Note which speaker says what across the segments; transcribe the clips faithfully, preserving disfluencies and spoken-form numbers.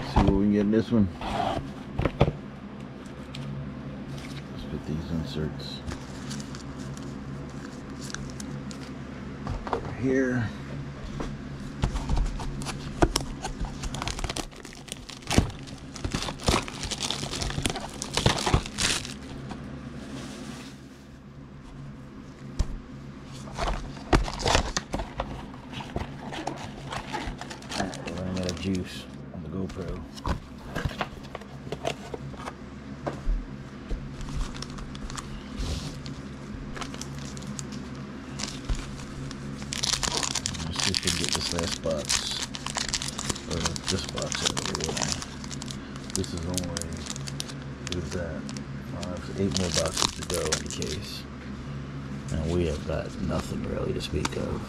Speaker 1: See what we can get in this one. Let's put these inserts over here. Running out of juice on the GoPro. Let's see if we can get this last box, or this box out of the way. This is only, what is that? Five, eight more boxes to go in the case, and we have got nothing really to speak of.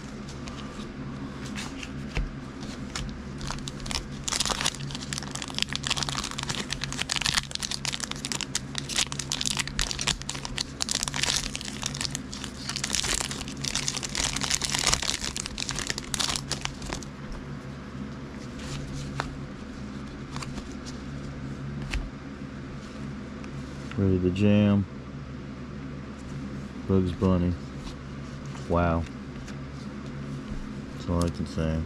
Speaker 1: Ready to jam. Bugs Bunny. Wow. That's all I can say.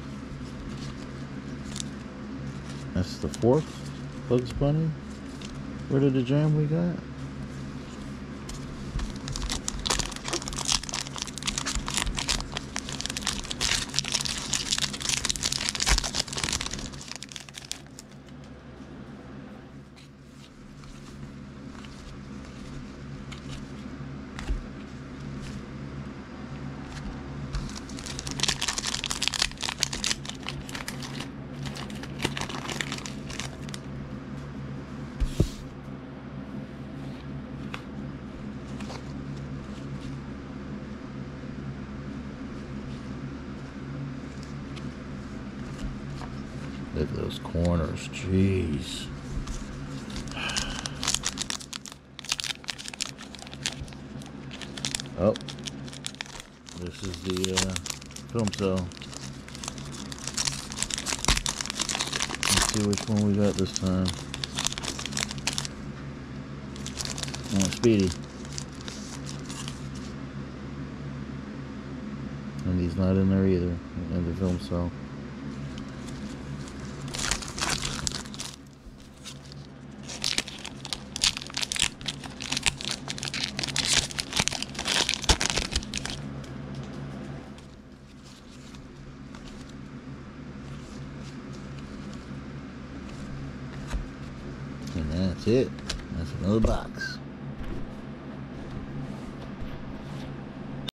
Speaker 1: That's the fourth Bugs Bunny. Ready to jam we got. Look at those corners, jeez. Oh, this is the uh, film cell. Let's see which one we got this time. Oh, Speedy. And he's not in there either, in the film cell. And that's it. That's another box.